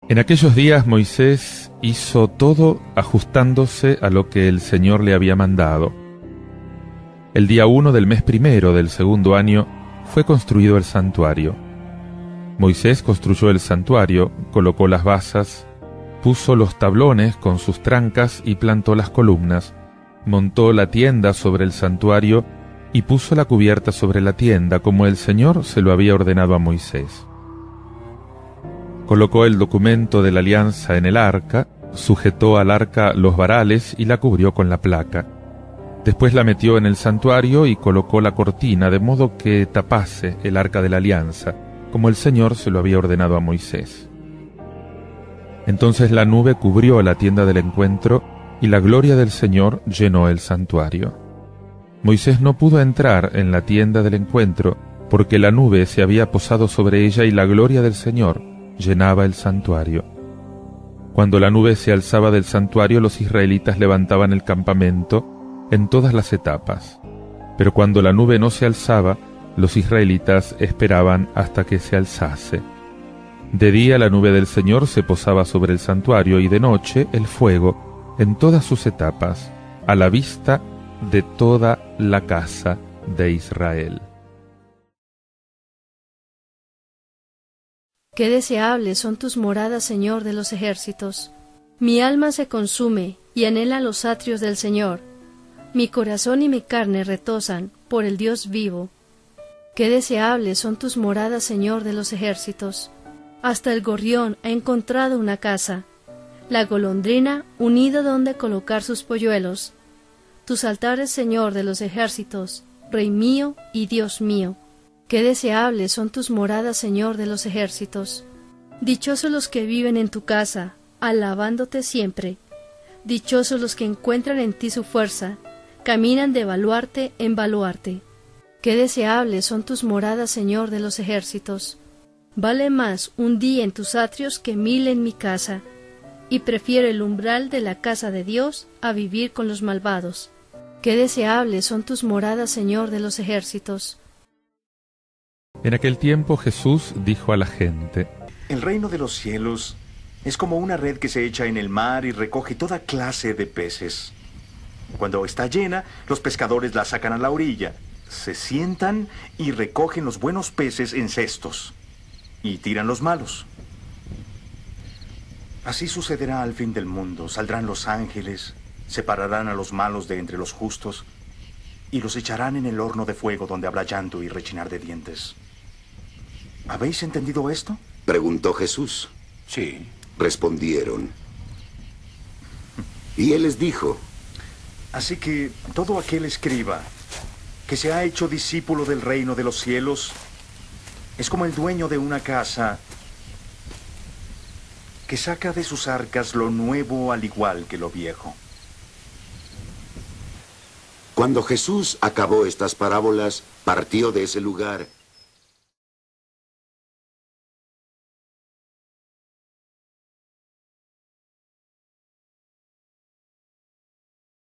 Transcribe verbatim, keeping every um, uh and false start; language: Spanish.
En aquellos días Moisés hizo todo ajustándose a lo que el Señor le había mandado. El día uno del mes primero del segundo año fue construido el santuario. Moisés construyó el santuario, colocó las basas, puso los tablones con sus trancas y plantó las columnas, montó la tienda sobre el santuario y puso la cubierta sobre la tienda, como el Señor se lo había ordenado a Moisés. Colocó el documento de la alianza en el arca, sujetó al arca los varales y la cubrió con la placa. Después la metió en el santuario y colocó la cortina de modo que tapase el arca de la alianza, como el Señor se lo había ordenado a Moisés. Entonces la nube cubrió la tienda del encuentro y la gloria del Señor llenó el santuario. Moisés no pudo entrar en la tienda del encuentro porque la nube se había posado sobre ella y la gloria del Señor llenaba el santuario. Cuando la nube se alzaba del santuario, los israelitas levantaban el campamento en todas las etapas. Pero cuando la nube no se alzaba, los israelitas esperaban hasta que se alzase. De día la nube del Señor se posaba sobre el santuario y de noche el fuego en todas sus etapas, a la vista de toda la casa de Israel. Qué deseables son tus moradas, Señor de los ejércitos. Mi alma se consume y anhela los atrios del Señor. Mi corazón y mi carne retozan por el Dios vivo. Qué deseables son tus moradas, Señor de los ejércitos. Hasta el gorrión ha encontrado una casa, la golondrina un nido donde colocar sus polluelos. Tus altares, Señor de los ejércitos, Rey mío y Dios mío. Qué deseables son tus moradas, Señor de los ejércitos. Dichosos los que viven en tu casa, alabándote siempre. Dichosos los que encuentran en ti su fuerza, caminan de baluarte en baluarte. Qué deseables son tus moradas, Señor de los ejércitos. Vale más un día en tus atrios que mil en mi casa, y prefiero el umbral de la casa de Dios a vivir con los malvados. Qué deseables son tus moradas, Señor de los ejércitos. En aquel tiempo Jesús dijo a la gente: El reino de los cielos es como una red que se echa en el mar y recoge toda clase de peces. Cuando está llena, los pescadores la sacan a la orilla, se sientan y recogen los buenos peces en cestos y tiran los malos. Así sucederá al fin del mundo. Saldrán los ángeles, separarán a los malos de entre los justos y los echarán en el horno de fuego donde habrá llanto y rechinar de dientes. ¿Habéis entendido esto? Preguntó Jesús. Sí. Respondieron. Y él les dijo: Así que todo aquel escriba que se ha hecho discípulo del reino de los cielos es como el dueño de una casa que saca de sus arcas lo nuevo al igual que lo viejo. Cuando Jesús acabó estas parábolas, partió de ese lugar